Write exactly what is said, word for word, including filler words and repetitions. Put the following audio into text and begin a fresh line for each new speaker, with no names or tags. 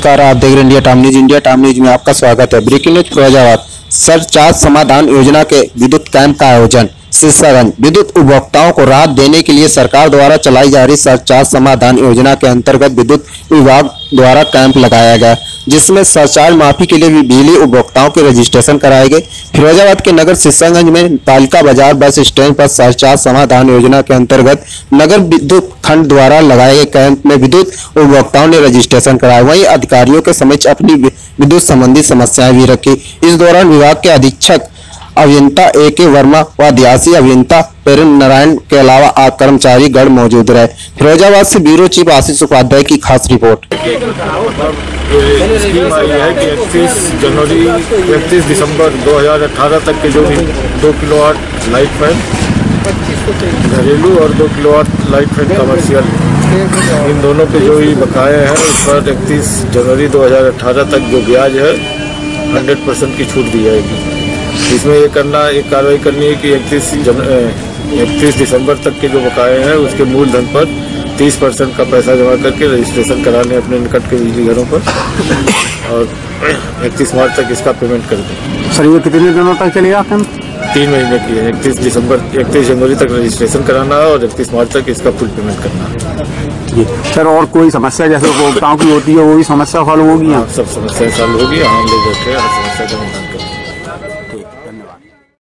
नमस्कार, आप देख रहे हैं India time news. India time news में आपका स्वागत है। Breaking news Firozabad. सरचार्ज समाधान योजना के विद्युत कैंप का आयोजन। शीर्षगंज। विद्युत उपभोक्ताओं को राहत देने के लिए सरकार द्वारा चलाई जा रही सरचार्ज समाधान योजना के अंतर्गत विद्युत विभाग द्वारा कैंप लगाया गया, जिसमें सरचार्ज माफी के लिए बिजली उपभोक्ताओं के रजिस्ट्रेशन कराए गए। फिरोजाबाद के नगर शीर्षगंज में पालिका बाजार बस स्टैंड पर सरचार्ज समाधान योजना के अंतर्गत नगर विद्युत खंड द्वारा लगाए गए कैंप में विद्युत उपभोक्ताओं ने रजिस्ट्रेशन कराया। वहीं अधिकारियों के समक्ष अपनी विद्युत संबंधी समस्याएं भी रखी। इस दौरान विभाग के अधीक्षक अभियंता ए के वर्मा व अध्यासी अभियंता पेरन नारायण के अलावा आ कर्मचारी गण मौजूद रहे। फिरोजाबाद से ब्यूरो चीफ आशीष उपाध्याय की खास रिपोर्ट।
स्कीम आई है कि इकतीस जनवरी इकतीस दिसंबर दो हज़ार अठारह तक के जो भी दो किलोवाट लाइट फैन घरेलू और दो किलोवाट लाइट फैन कमर्शियल, इन दोनों के जो भी बकाये हैं उस पर इकतीस जनवरी दो हज़ार अठारह तक जो ब्याज है हंड्रेड परसेंट की छूट दी जाएगी। इसमें ये करना एक कार्रवाई करनी है कि इकतीस जन इकतीस दिसंबर तक के जो बकाये हैं उसके मूलधन पर तीस परसेंट का पैसा जमा करके रजिस्ट्रेशन कराने अपने निकट के बिजली घरों पर और इकतीस मार्च तक इसका पेमेंट कर दें।
सर ये कितने दिनों तक चलेगा कैंप?
तीन महीने की है। इकतीस दिसंबर इकतीस जनवरी तक रजिस्ट्रेशन कराना है और इकतीस मार्च तक इसका फुल पेमेंट करना है
जी। सर और कोई समस्या जैसे उपभोक्ताओं की होती है वो भी समस्या हल होगी?
सब समस्याएं सॉल्व होगी। हम लोग बैठे हर समस्या का समाधान